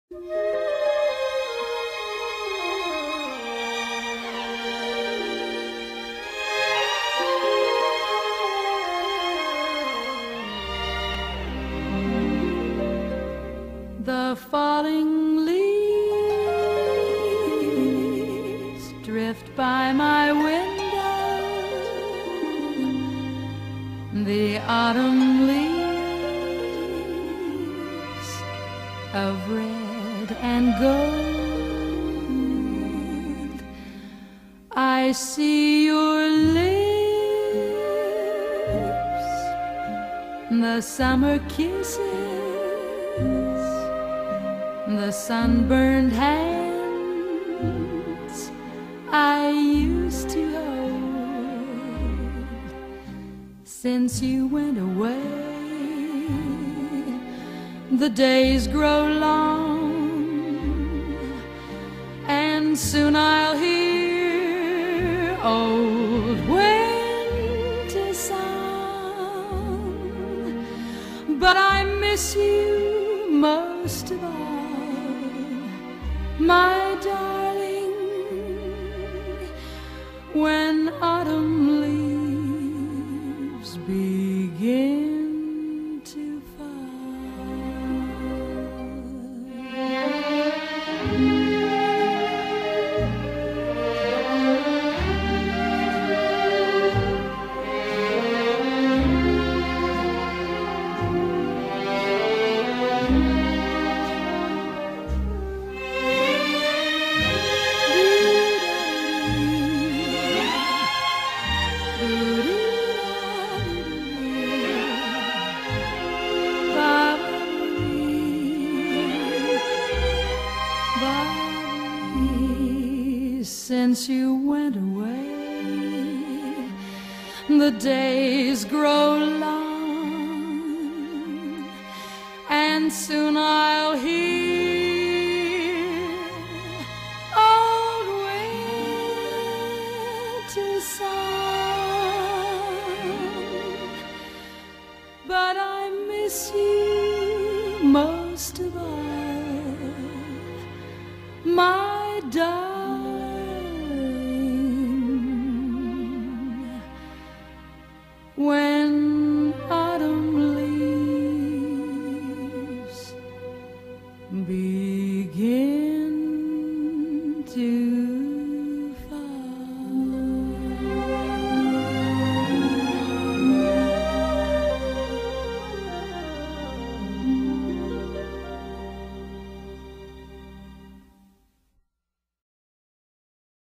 The falling leaves drift by my window. The autumn leaves of red and gold. I see your lips, the summer kisses, the sunburned hands I used to hold. Since you went away, the days grow long, and soon I'll hear old winter song. But I miss you most of all, my darling, when autumn leaves begin to Since you went away, the days grow long, and soon I'll hear old winter song. But I miss you most of all, my darling, when autumn leaves begin.